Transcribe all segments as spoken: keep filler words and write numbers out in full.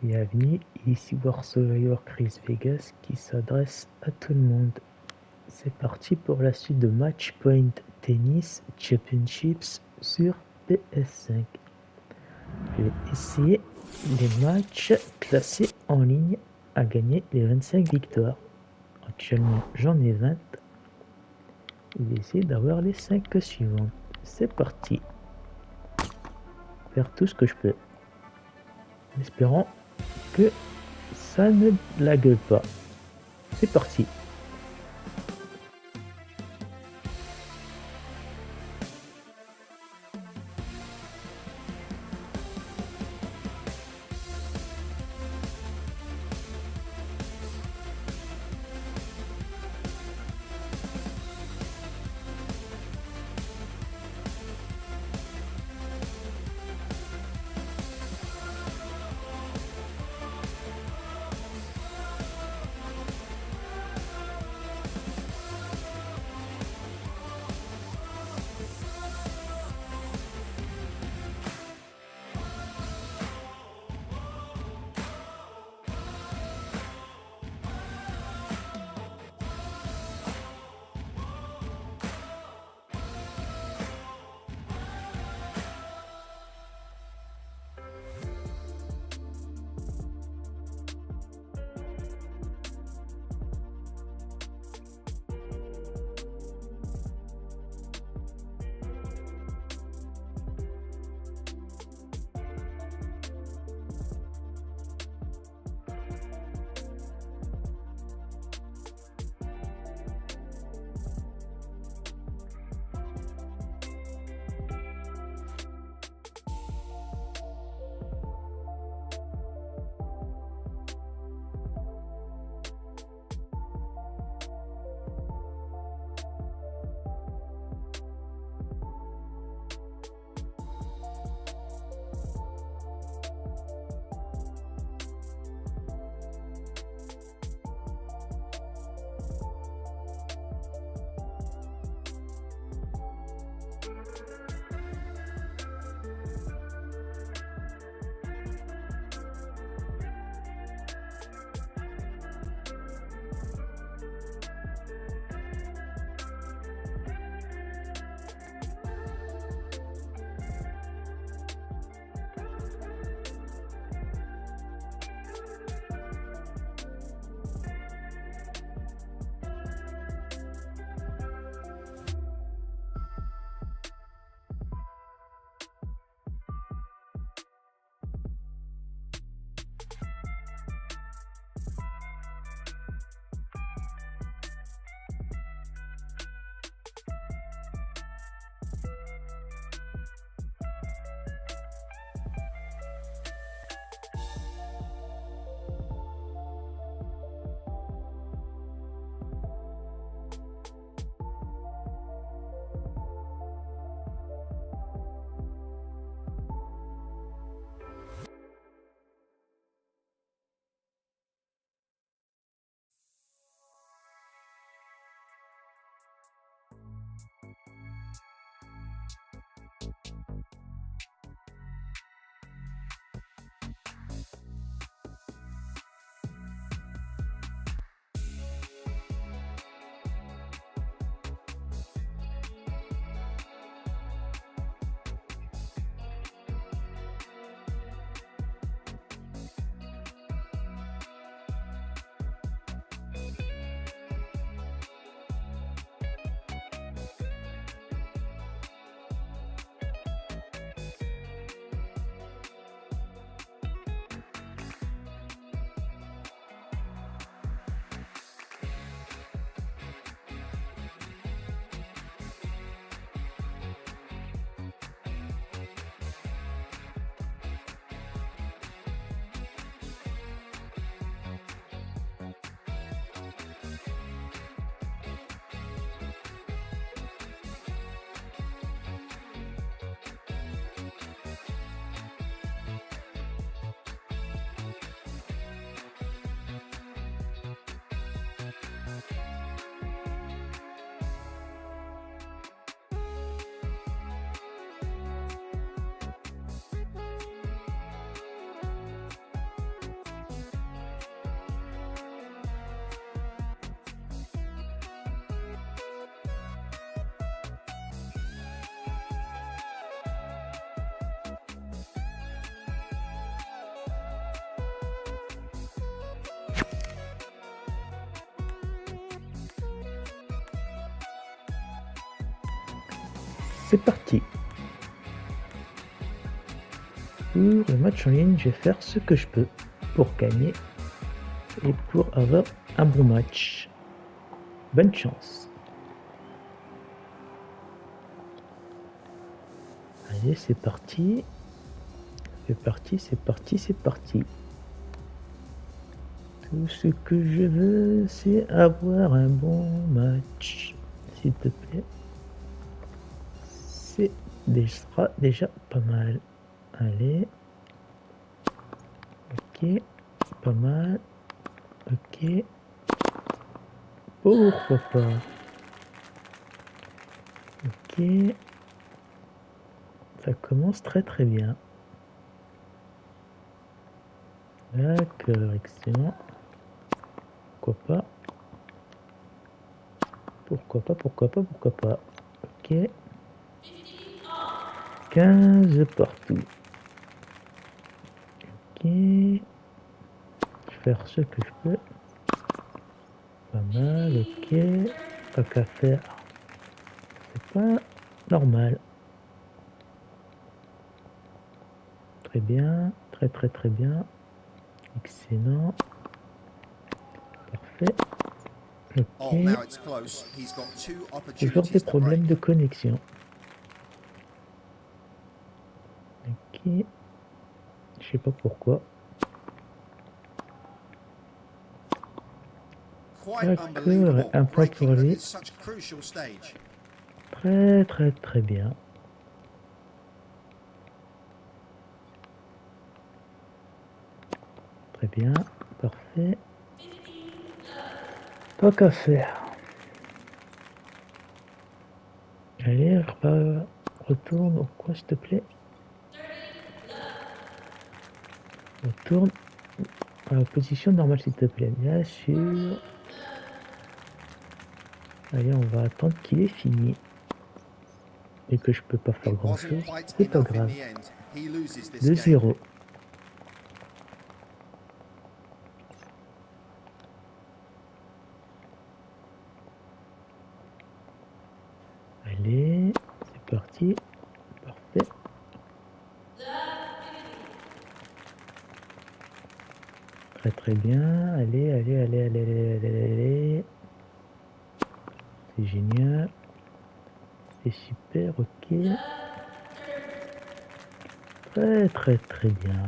Bienvenue, ici War Survivor Chris Vegas qui s'adresse à tout le monde. C'est parti pour la suite de Match Point Tennis Championships sur P S cinq. Je vais essayer les matchs classés en ligne à gagner les vingt-cinq victoires. Actuellement j'en ai vingt. Je vais essayer d'avoir les cinq suivantes. C'est parti. Faire tout ce que je peux. En espérant que ça ne lague pas. C'est parti. c'est parti. Pour le match en ligne, je vais faire ce que je peux pour gagner et pour avoir un bon match. Bonne chance. Allez, c'est parti. C'est parti, c'est parti, c'est parti. Tout ce que je veux, c'est avoir un bon match. S'il te plaît. C'est déjà, déjà pas mal. Allez. Ok. Pas mal. Ok. Pourquoi pas. Ok. Ça commence très très bien. D'accord, excellent. Pourquoi pas. Pourquoi pas, pourquoi pas, pourquoi pas. Ok. quinze partout. Ok. Je vais faire ce que je peux. Pas mal, ok. Pas qu'à faire. C'est pas normal. Très bien. Très très très bien. Excellent. Parfait. Ok. Toujours des problèmes de connexion. Ok. Je sais pas pourquoi. D'accord, un point pour lui. Très très très bien. Très bien, parfait. Pas qu'à faire. Allez, repars, retourne au coin s'il te plaît. Retourne à la position normale s'il te plaît, bien sûr. Allez, on va attendre qu'il est fini. Et que je peux pas faire grand chose, c'est pas grave. deux zéro. Allez, c'est parti. Parfait. Très très bien. Allez, allez, allez, allez, allez, allez, allez. C'est génial. C'est super, ok. Très très très bien.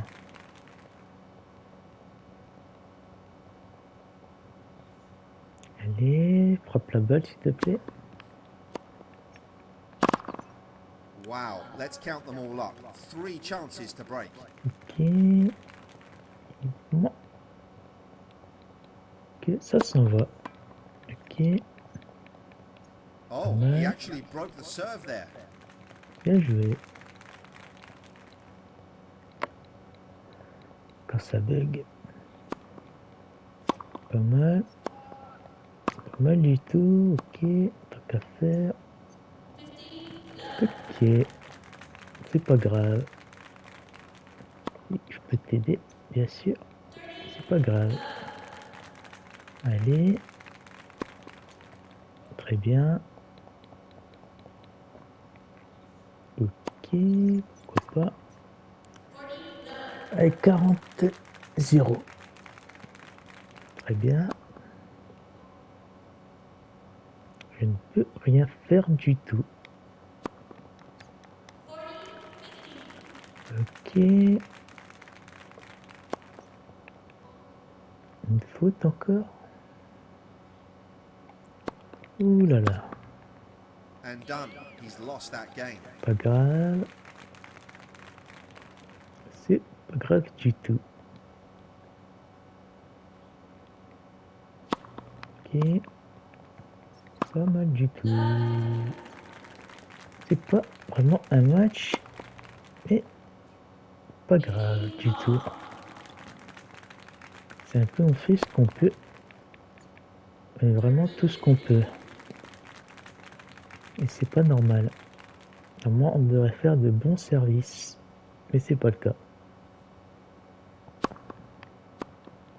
Allez, frappe la balle s'il te plaît. Wow, let's count them all up. Three chances to break. Ok. Bon. Ok, ça s'en va. Ok. Oh, he actually broke the serve there. Bien joué. Quand ça bug. Pas mal. Pas mal du tout. Ok. Tant qu'à faire. Ok. C'est pas grave. Je peux t'aider, bien sûr. C'est pas grave. Allez. Très bien. Ok. Pourquoi pas. Allez, quarante zéro. Très bien. Je ne peux rien faire du tout. Ok. Une faute encore. Ouh là là. Pas grave. C'est pas grave du tout. Ok. Pas mal du tout. C'est pas vraiment un match, mais pas grave du tout. C'est un peu, on fait ce qu'on peut. Mais vraiment tout ce qu'on peut. Et c'est pas normal. Normalement, on devrait faire de bons services. Mais c'est pas le cas.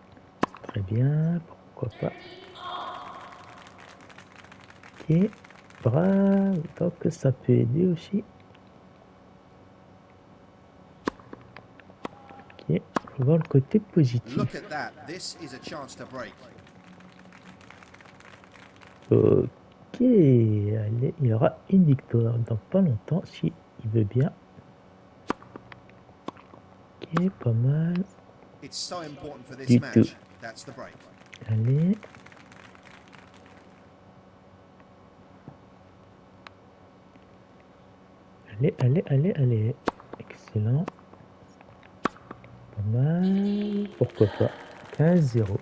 Très bien, pourquoi pas. Ok. Bravo, donc ça peut aider aussi. Ok, faut voir le côté positif. Look at that. This is a chance to break. Ok, allez, il y aura une victoire dans pas longtemps si il veut bien. Ok, pas mal. It's so important for this Du match. tout. That's the break. Allez. Allez, allez, allez, allez. Excellent. Pas mal. Pourquoi pas. quinze zéro.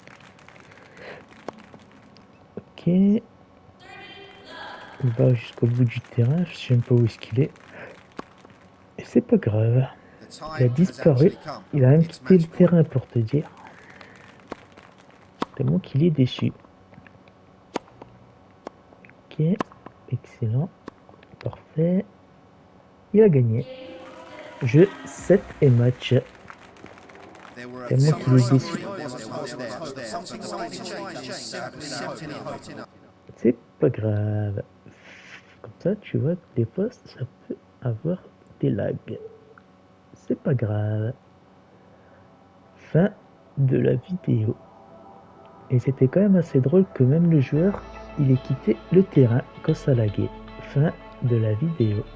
Ok. Il va jusqu'au bout du terrain. Je sais même pas où est-ce qu'il est. Et c'est pas grave. The Il a time has disparu. actually come. Il a même It's quitté le match point. terrain pour te dire. Tellement qu'il est déçu. Ok. Excellent. Parfait. Il a gagné. Jeu sept et match. There were a Tellement few qu'il est déçu. something slightly changed. Simply not enough. C'est pas grave. Comme ça, tu vois que des fois, ça peut avoir des lags. C'est pas grave. Fin de la vidéo. Et c'était quand même assez drôle que même le joueur, il ait quitté le terrain quand ça laguait. Fin de la vidéo.